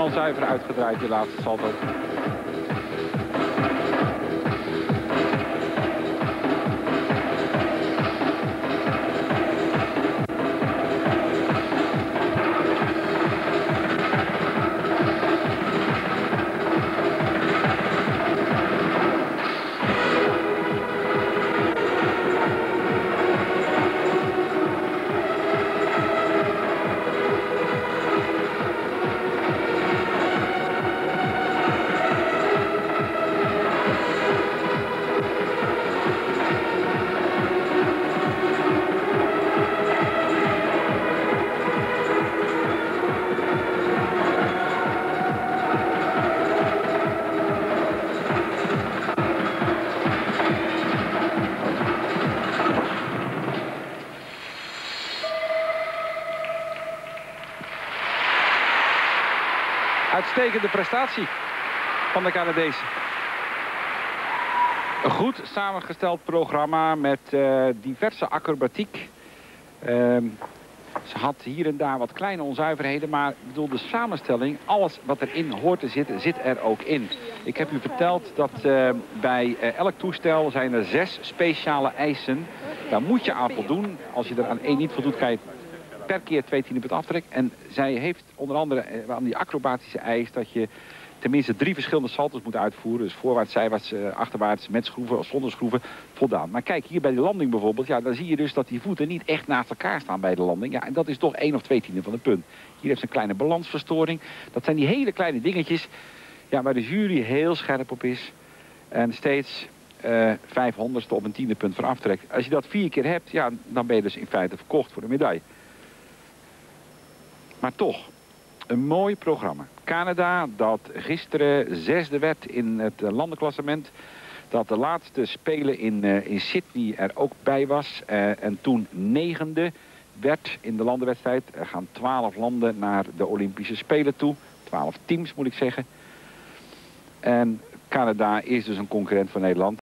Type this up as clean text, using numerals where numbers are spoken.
helemaal zuiver uitgedraaid, die laatste salto. Uitstekende prestatie van de Canadezen. Een goed samengesteld programma met diverse acrobatiek. Ze had hier en daar wat kleine onzuiverheden, maar ik bedoel, de samenstelling, alles wat erin hoort te zitten, zit er ook in. Ik heb u verteld dat bij elk toestel zijn er 6 speciale eisen. Daar moet je aan voldoen. Als je er aan 1 niet voldoet, kan je per keer 2 tiende aftrek. En zij heeft onder andere aan die acrobatische eis dat je tenminste 3 verschillende salto's moet uitvoeren. Dus voorwaarts, zijwaarts, achterwaarts, met schroeven of zonder schroeven, voldaan. Maar kijk, hier bij de landing bijvoorbeeld, ja, dan zie je dus dat die voeten niet echt naast elkaar staan bij de landing. Ja, en dat is toch 1 of 2 tiende van een punt. Hier heeft ze een kleine balansverstoring. Dat zijn die hele kleine dingetjes, ja, waar de jury heel scherp op is. En steeds 500ste op een tiende punt van aftrek. Als je dat 4 keer hebt, ja, dan ben je dus in feite verkocht voor de medaille. Maar toch, een mooi programma. Canada, dat gisteren 6e werd in het landenklassement. Dat de laatste Spelen in Sydney er ook bij was. En toen 9e werd in de landenwedstrijd. Er gaan 12 landen naar de Olympische Spelen toe. 12 teams moet ik zeggen. En Canada is dus een concurrent van Nederland.